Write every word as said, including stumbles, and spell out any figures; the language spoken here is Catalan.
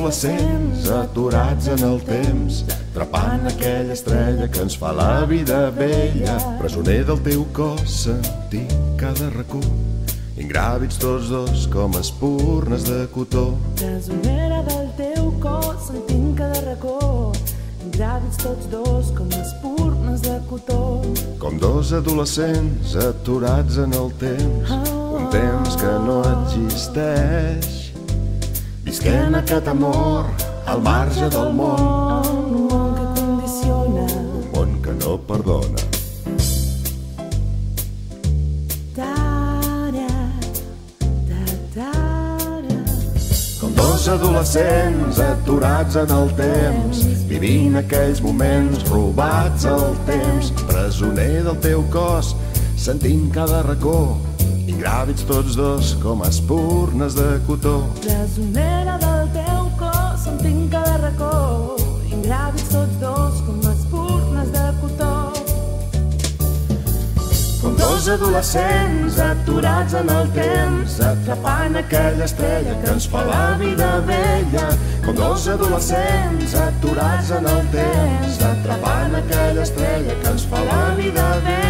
adolescents aturats en el temps, atrapant aquella estrella que ens fa la vida vella. Presoner del teu cos, sentint cada racó, ingràvids tots dos com espurnes de cotó. Presonera del teu cos, sentint cada racó, ingràvids tots dos com espurnes de cotó. Com dos adolescents aturats en el temps, un temps que no existeix, visquent aquest amor al marge del món, un món que condiciona, un món que no perdona. Com dos adolescents aturats en el temps, vivint aquells moments robats al temps. Presoner del teu cos, sentint cada racó, ingràvids tots dos com espurnes de cotó. Presonera del teu cos, sentint cada racó, ingràvids tots dos com espurnes de cotó. Com dos adolescents aturats en el temps, atrapant aquella estrella que ens fa la vida vella. Com dos adolescents aturats en el temps, atrapant aquella estrella que ens fa la vida vella.